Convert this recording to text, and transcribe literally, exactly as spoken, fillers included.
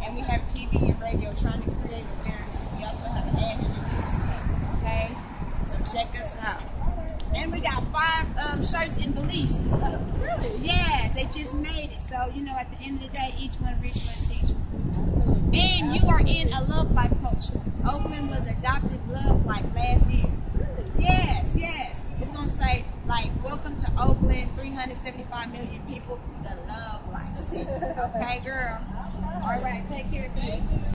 and we have T V and radio trying to create awareness. We also have an ad in the newspaper, okay? So check us out. And we got five um, shirts in Belize. Really? Yeah, they just made it. So, you know, at the end of the day, each one reach one teach one. And you are in a love life culture. Oakland was adopted love life last year. Yes, yes. It's going to say, like, welcome to Oakland, three hundred seventy-five million people, the love life city. Okay, girl? All right, take care of you.